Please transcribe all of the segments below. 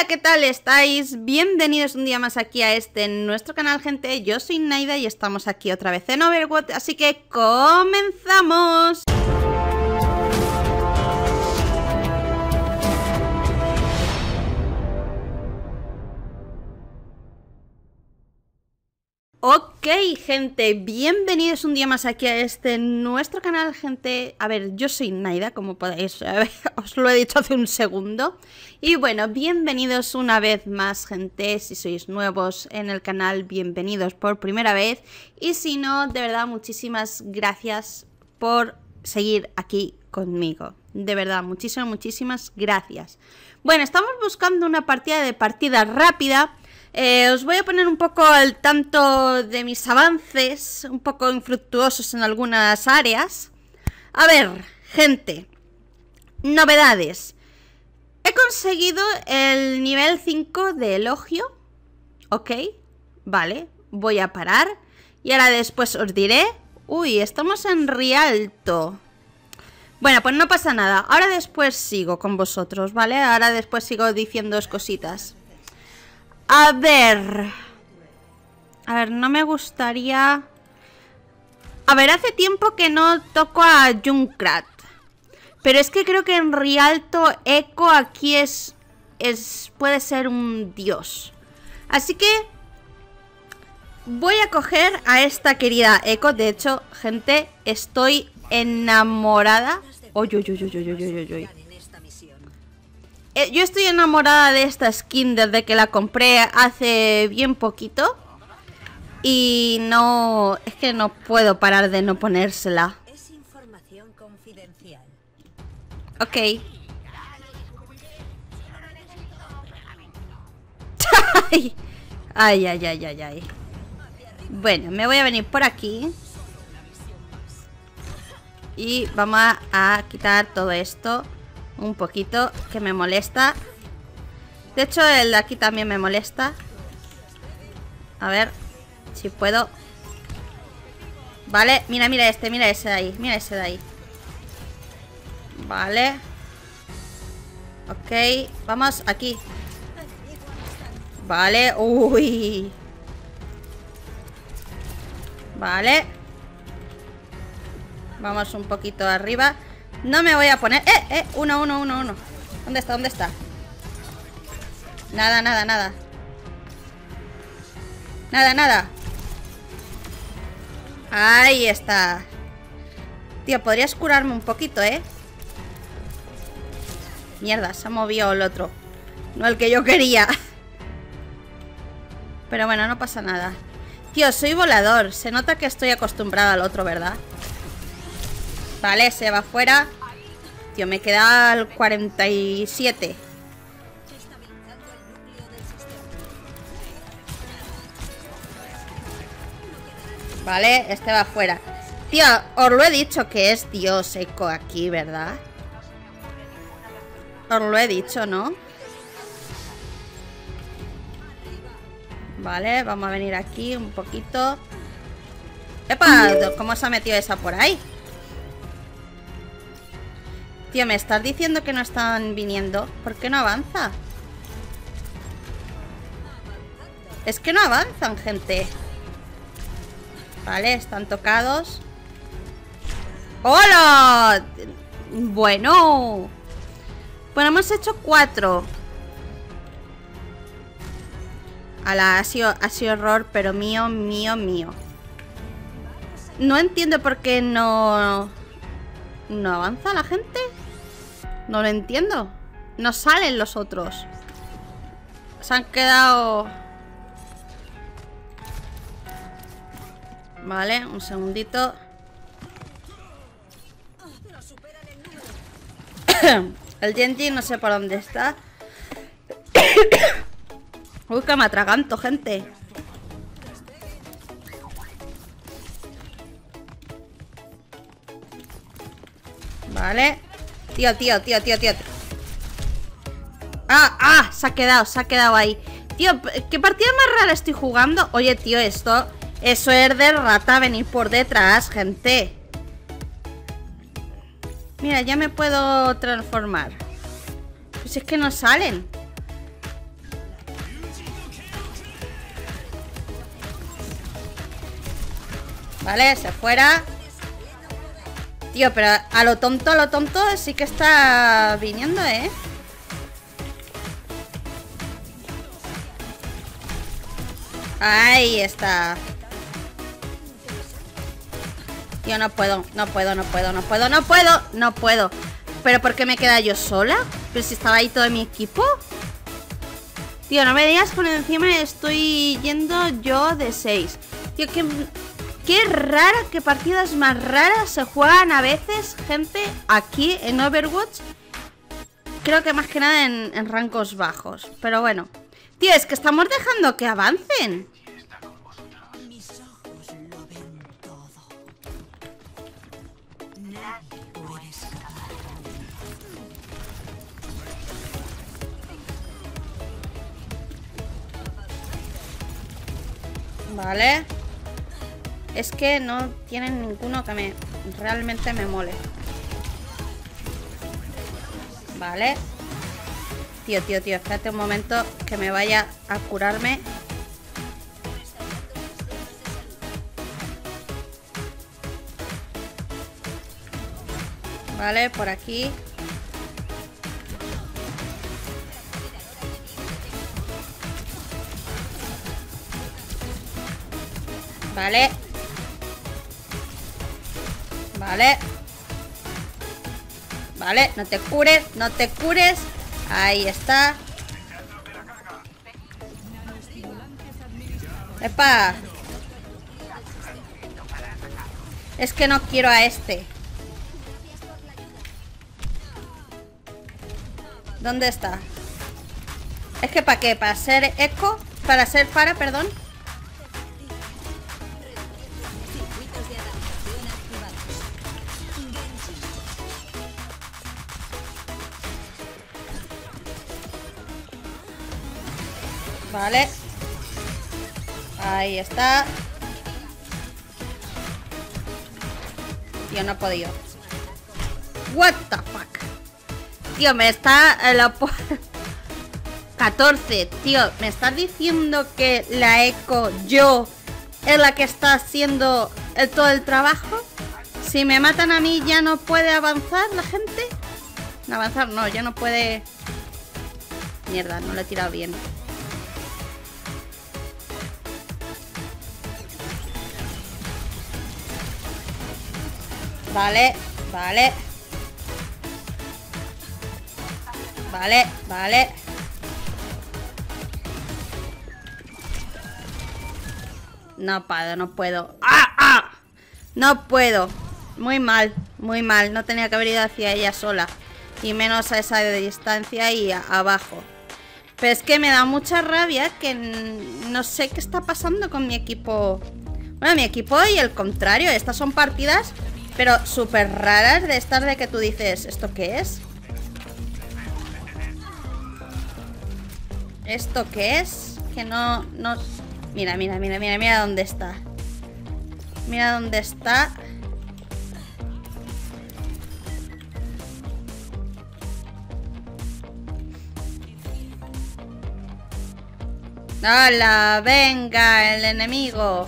Hola, ¿qué tal estáis? Bienvenidos un día más aquí a nuestro canal, gente. Yo soy Naida y estamos aquí otra vez en Overwatch, así que ¡comenzamos! Ok, gente, bienvenidos un día más aquí a nuestro canal, gente. A ver, yo soy Naida, como podéis ver, os lo he dicho hace un segundo. Y bueno, bienvenidos una vez más, gente. Si sois nuevos en el canal, bienvenidos por primera vez. Y si no, de verdad, muchísimas gracias por seguir aquí conmigo. De verdad, muchísimas gracias. Bueno, estamos buscando una partida rápida. Os voy a poner un poco al tanto de mis avances, un poco infructuosos en algunas áreas. A ver, gente, novedades. He conseguido el nivel 5 de elogio. Ok, vale, voy a parar. Y ahora después os diré. Uy, estamos en Rialto. Bueno, pues no pasa nada. Ahora después sigo con vosotros, ¿vale? Ahora después sigo diciéndoos cositas. A ver, no me gustaría... A ver, hace tiempo que no toco a Junkrat. Pero es que creo que en Rialto Echo aquí puede ser un dios. Así que voy a coger a esta querida Echo. De hecho, gente, estoy enamorada. Yo estoy enamorada de esta skin desde que la compré hace bien poquito. Y no... Es que no puedo parar de no ponérsela. Es información confidencial. Ok. Ay. Bueno, me voy a venir por aquí. Y vamos a quitar todo esto un poquito, que me molesta. De hecho, el de aquí también me molesta. A ver si puedo. Vale, mira ese de ahí. Mira ese de ahí. Vale. Ok, vamos aquí. Vale, uy. Vale. Vamos un poquito arriba. No me voy a poner... Uno. ¿Dónde está? Nada. Ahí está. Tío, podrías curarme un poquito, Mierda, se ha movido el otro. No el que yo quería. Pero bueno, no pasa nada. Tío, soy volador. Se nota que estoy acostumbrada al otro, ¿verdad? Vale, se va fuera. Tío, me queda el 47. Vale, este va fuera. Tío, os lo he dicho que es Dios Echo aquí, ¿verdad? Os lo he dicho, ¿no? Vale, vamos a venir aquí un poquito. ¡Epa! ¿Cómo se ha metido esa por ahí? Tío, ¿me estás diciendo que no están viniendo? ¿Por qué no avanza? Es que no avanzan, gente. Vale, están tocados. ¡Hola! Bueno, hemos hecho 4. Ala, ha sido error, pero mío. No entiendo por qué no avanza la gente. No lo entiendo. No salen los otros. Se han quedado... Vale, un segundito. El Genji no sé por dónde está. Uy, que me atraganto, gente. Vale. Tío. Se ha quedado ahí. Tío, ¿qué partida más rara estoy jugando? Oye, tío, eso es de rata venir por detrás, gente. Mira, ya me puedo transformar. Pues es que no salen. Vale, se fuera. Tío, pero a lo tonto sí que está viniendo, ¿eh? Ahí está. Tío, no puedo. ¿Pero por qué me queda yo sola? ¿Pero si estaba ahí todo mi equipo? Tío, no me digas que por encima estoy yendo yo de 6. Tío, qué rara, qué partidas más raras se juegan a veces, gente, aquí en Overwatch. Creo que más que nada en rangos bajos. Pero bueno. Tío, es que estamos dejando que avancen. Mis ojos lo ven todo. Nadie puede escapar. Vale. Es que no tienen ninguno que realmente me mole. Vale. Tío, espérate un momento que me vaya a curarme. Vale, por aquí. Vale. Vale, no te cures. Ahí está. ¡Epa! Es que no quiero a este. ¿Dónde está? Es que ¿para qué? ¿Para ser eco? ¿Para ser para, perdón? Vale. Ahí está. Tío, no he podido. What the fuck. Tío, me está... 14, tío. ¿Me estás diciendo que la eco yo es la que está haciendo todo el trabajo? Si me matan a mí, ¿ya no puede avanzar la gente? No, avanzar no, ya no puede... Mierda, no lo he tirado bien. Vale. No puedo. ¡Ah! No puedo. Muy mal. No tenía que haber ido hacia ella sola. Y menos a esa de distancia y abajo. Pero es que me da mucha rabia que no sé qué está pasando con mi equipo. Bueno, mi equipo y el contrario. Estas son partidas... pero súper raras de estas de que tú dices, ¿esto qué es? ¿Esto qué es? Que no... Mira dónde está. Mira dónde está. ¡Hala! ¡Venga! El enemigo.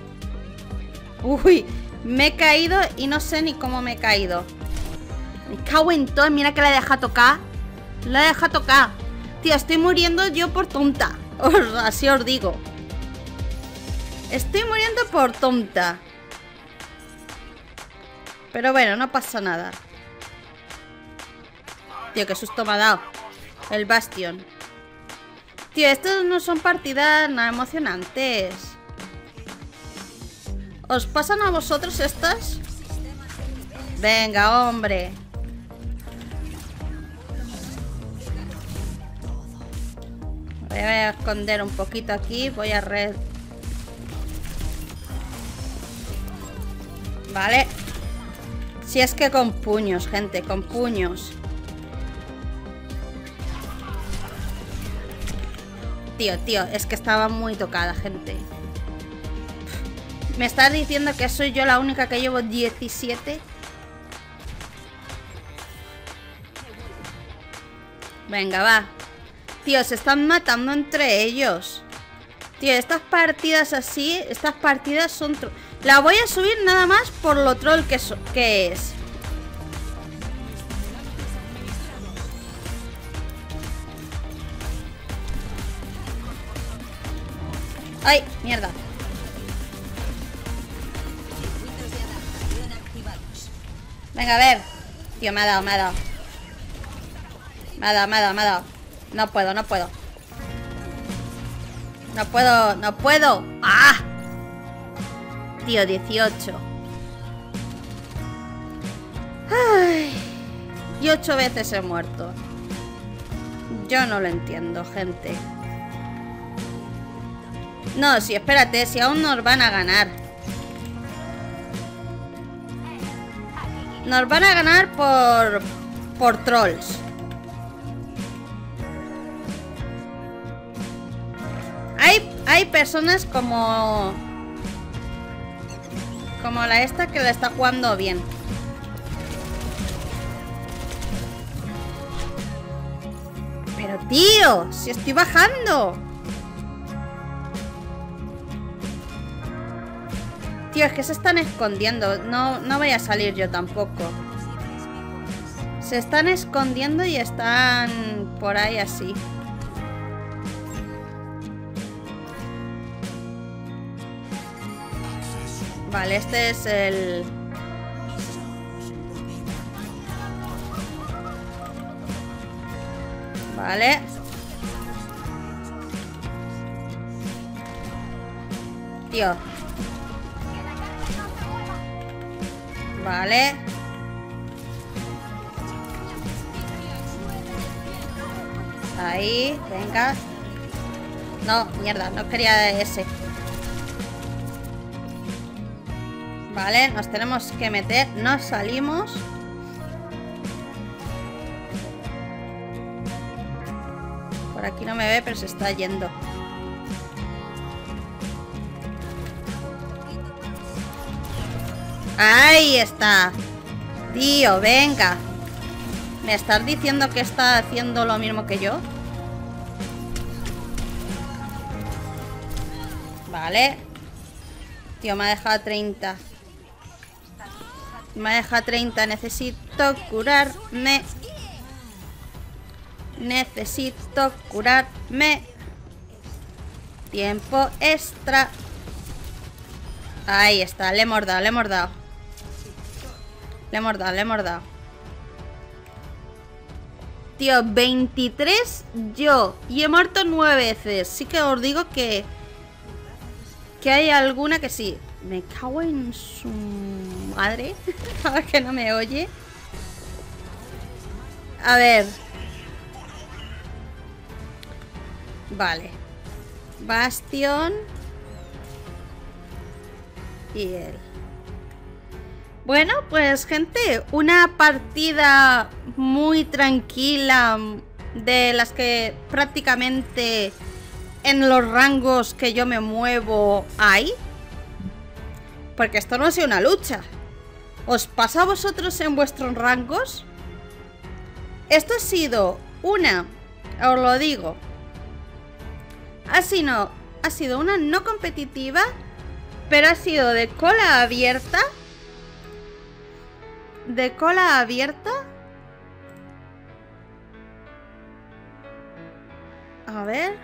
Uy, me he caído y no sé ni cómo me he caído. Me cago en todo. Mira que la deja tocar. La deja tocar. Tío, estoy muriendo yo por tonta. Así os digo. Estoy muriendo por tonta. Pero bueno, no pasa nada. Tío, qué susto me ha dado el Bastion. Tío, estos no son partidas nada emocionantes. ¿Os pasan a vosotros estas? Venga, hombre. Voy a esconder un poquito aquí. Voy a Vale. Si es que con puños, gente, con puños. Tío, es que estaba muy tocada, gente. ¿Me estás diciendo que soy yo la única que llevo 17? Venga, va. Tío, se están matando entre ellos. Tío, estas partidas así, estas partidas son... La voy a subir nada más por lo troll que es. ¡Ay, mierda! Venga, a ver. Tío, me ha dado. Me ha dado. No puedo. No puedo. ¡Ah! Tío, 18. Ay, y 8 veces he muerto. Yo no lo entiendo, gente. No, sí, espérate, si aún nos van a ganar. Nos van a ganar por trolls. Hay personas como la esta que la está jugando bien. Pero tío, si estoy bajando. Tío, es que se están escondiendo. No voy a salir yo tampoco. Se están escondiendo y están por ahí así. Vale, este es el... Vale. Tío. Vale. Ahí, venga. No, mierda, no quería ese. Vale, nos tenemos que meter. Nos salimos. Por aquí no me ve, pero se está yendo. Ahí está. Tío, venga. ¿Me estás diciendo que está haciendo lo mismo que yo? Vale. Tío, me ha dejado 30. Me ha dejado 30. Necesito curarme. Necesito curarme. Tiempo extra. Ahí está. Le hemos dado, le hemos dado. Le hemos dado, le hemos dado. Tío, 23 yo. Y he muerto 9 veces. Sí que os digo que hay alguna que sí. Me cago en su madre. Ahora que no me oye. A ver. Vale. Bastión. Y él. Bueno, pues gente, una partida muy tranquila, de las que prácticamente en los rangos que yo me muevo hay. Porque esto no ha sido una lucha. ¿Os pasa a vosotros en vuestros rangos? Esto ha sido una, os lo digo, ha sido una no competitiva, pero ha sido de cola abierta. De cola abierta. A ver.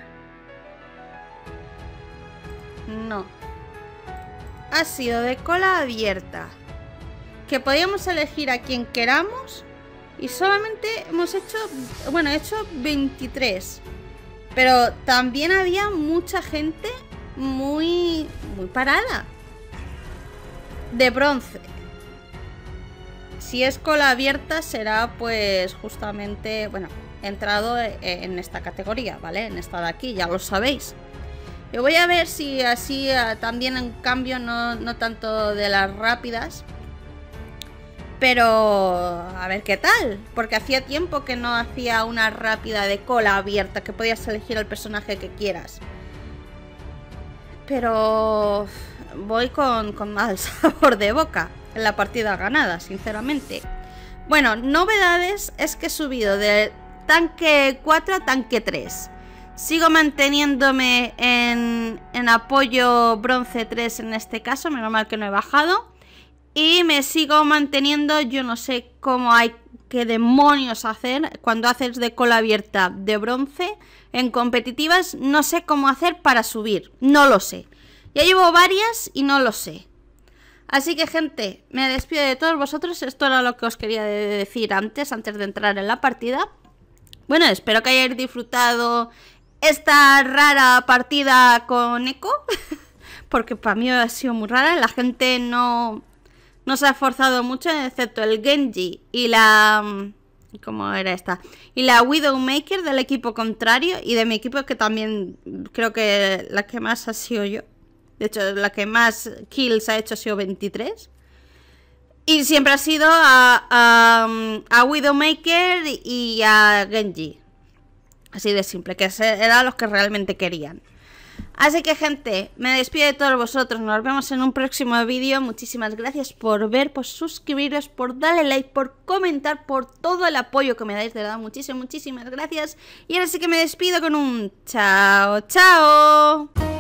No. Ha sido de cola abierta. Que podíamos elegir a quien queramos. Y solamente hemos hecho... Bueno, he hecho 23. Pero también había mucha gente muy parada. De bronce. Si es cola abierta será pues justamente, bueno, entrado en esta categoría, ¿vale? En esta de aquí, ya lo sabéis. Yo voy a ver si así también en cambio no tanto de las rápidas. Pero a ver qué tal. Porque hacía tiempo que no hacía una rápida de cola abierta, que podías elegir el personaje que quieras. Pero voy con mal sabor de boca en la partida ganada, sinceramente. Bueno, novedades es que he subido de tanque 4 a tanque 3. Sigo manteniéndome en apoyo bronce 3 en este caso, menos mal que no he bajado. Y me sigo manteniendo, yo no sé cómo hay, qué demonios hacer cuando haces de cola abierta de bronce en competitivas. No sé cómo hacer para subir, no lo sé. Ya llevo varias y no lo sé. Así que gente, me despido de todos vosotros. Esto era lo que os quería decir antes de entrar en la partida. Bueno, espero que hayáis disfrutado esta rara partida con Echo. Porque para mí ha sido muy rara. La gente no se ha esforzado mucho, excepto el Genji y la... ¿Cómo era esta? Y la Widowmaker del equipo contrario. Y de mi equipo, que también creo que la que más ha sido yo. De hecho, la que más kills ha hecho ha sido 23. Y siempre ha sido a Widowmaker y a Genji. Así de simple, que eran los que realmente querían. Así que gente, me despido de todos vosotros. Nos vemos en un próximo vídeo. Muchísimas gracias por ver, por suscribiros, por darle like, por comentar, por todo el apoyo que me dais. De verdad, muchísimas gracias. Y ahora sí que me despido con un chao, chao.